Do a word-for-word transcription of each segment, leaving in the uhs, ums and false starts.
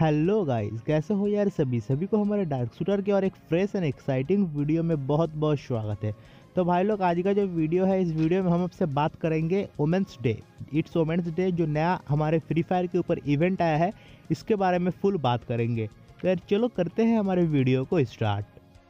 Hello guys, कैसे हो यार। सभी सभी को हमारे डार्क शूटर के और एक फ्रेश एंड एक्साइटिंग वीडियो में बहुत बहुत स्वागत है। तो भाई लोग, आज का जो वीडियो है, इस वीडियो में हम आपसे बात करेंगे women's day. It's women's day जो नया हमारे फ्री फायर के ऊपर इवेंट आया है, इसके बारे में फुल बात करेंगे। तो यार चलो करते हैं हमारे वीडियो को स्टार्ट।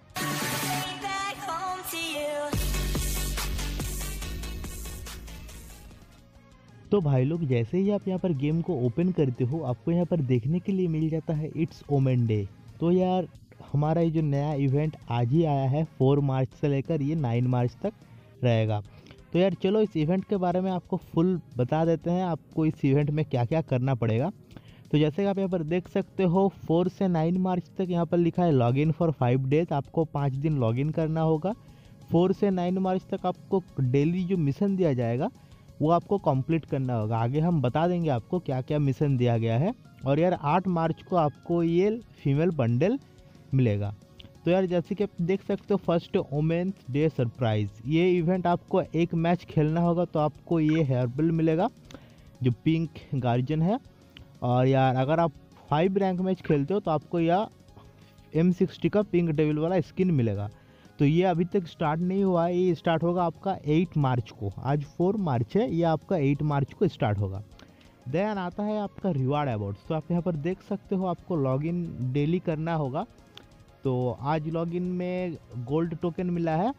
तो भाई लोग, जैसे ही आप यहाँ पर गेम को ओपन करते हो, आपको यहाँ पर देखने के लिए मिल जाता है इट्स वुमेन डे। तो यार हमारा ये जो नया इवेंट आज ही आया है, फोर मार्च से लेकर ये नाइन मार्च तक रहेगा। तो यार चलो इस इवेंट के बारे में आपको फुल बता देते हैं, आपको इस इवेंट में क्या क्या करना पड़ेगा। तो जैसे कि आप यहाँ पर देख सकते हो, फोर से नाइन मार्च तक यहाँ पर लिखा है log in for five days. आपको पाँच दिन लॉग इन करना होगा। फोर से नाइन मार्च तक आपको डेली जो मिशन दिया जाएगा वो आपको कंप्लीट करना होगा। आगे हम बता देंगे आपको क्या क्या मिशन दिया गया है। और यार आठ मार्च को आपको ये फीमेल बंडल मिलेगा। तो यार जैसे कि आप देख सकते हो, फर्स्ट वुमेन्स डे सरप्राइज, ये इवेंट आपको एक मैच खेलना होगा तो आपको ये हेयरबेल मिलेगा जो पिंक गार्जियन है। और यार अगर आप फाइव रैंक मैच खेलते हो तो आपको यह एम सिक्सटी का पिंक डेविल वाला स्किन मिलेगा। तो ये अभी तक स्टार्ट नहीं हुआ है, ये स्टार्ट होगा आपका एट मार्च को। आज फोर मार्च है, ये आपका एट मार्च को स्टार्ट होगा। देन आता है आपका रिवार्ड अवार्ड्स। तो आप यहाँ पर देख सकते हो, आपको लॉगिन डेली करना होगा। तो आज लॉगिन में गोल्ड टोकन मिला है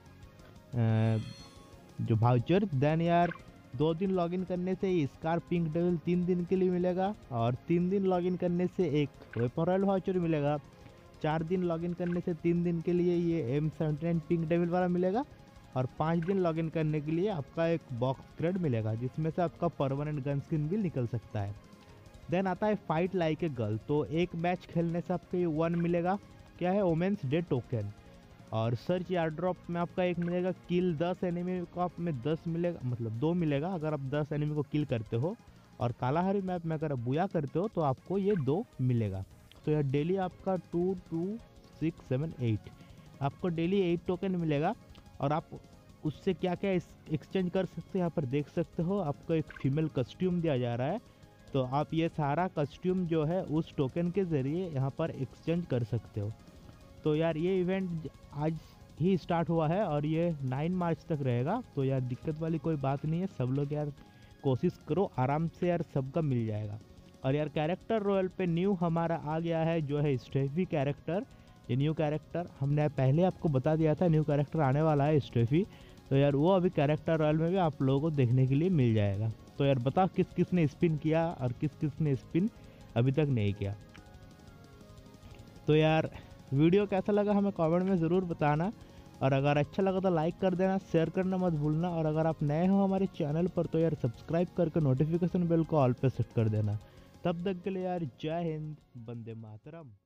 जो वाउचर। देन यार दो दिन लॉगिन करने से स्कार पिंक डेविल तीन दिन के लिए मिलेगा। और तीन दिन लॉगिन करने से एक वेपन रॉयल वाउचर मिलेगा। चार दिन लॉगिन करने से तीन दिन के लिए ये M seventy nine pink devil वाला मिलेगा। और पाँच दिन लॉगिन करने के लिए आपका एक बॉक्स क्रेड मिलेगा, जिसमें से आपका परमानेंट गन स्किन भी निकल सकता है। देन आता है फाइट लाइक ए गर्ल। तो एक मैच खेलने से आपको ये वन मिलेगा, क्या है, वुमेन्स डे टोकन। और सर्च या ड्रॉप में आपका एक मिलेगा किल दस एनिमी को, आप में दस मिलेगा, मतलब दो मिलेगा अगर आप दस एनिमी को किल करते हो। और कालाहारी मैप में अगर आप बुया करते हो तो आपको ये दो मिलेगा। तो यार डेली आपका two two six seven eight आपको डेली एट टोकन मिलेगा। और आप उससे क्या क्या एक्सचेंज कर सकते हैं, यहाँ पर देख सकते हो, आपको एक फीमेल कस्ट्यूम दिया जा रहा है। तो आप ये सारा कस्ट्यूम जो है उस टोकन के ज़रिए यहाँ पर एक्सचेंज कर सकते हो। तो यार ये इवेंट आज ही स्टार्ट हुआ है और ये नाइन मार्च तक रहेगा। तो यार दिक्कत वाली कोई बात नहीं है, सब लोग यार कोशिश करो, आराम से यार सबका मिल जाएगा। और यार कैरेक्टर रॉयल पे न्यू हमारा आ गया है जो है स्टेफी कैरेक्टर। ये न्यू कैरेक्टर हमने पहले आपको बता दिया था, न्यू कैरेक्टर आने वाला है स्टेफी। तो यार वो अभी कैरेक्टर रॉयल में भी आप लोगों को देखने के लिए मिल जाएगा। तो यार बताओ किस किस ने स्पिन किया और किस किस ने स्पिन अभी तक नहीं किया। तो यार वीडियो कैसा लगा हमें कमेंट में ज़रूर बताना। और अगर अच्छा लगा तो लाइक कर देना, शेयर करना मत भूलना। और अगर आप नए हो हमारे चैनल पर तो यार सब्सक्राइब करके नोटिफिकेशन बेल को ऑल पे सेट कर देना। तब तक के लिए यार जय हिंद, वंदे मातरम।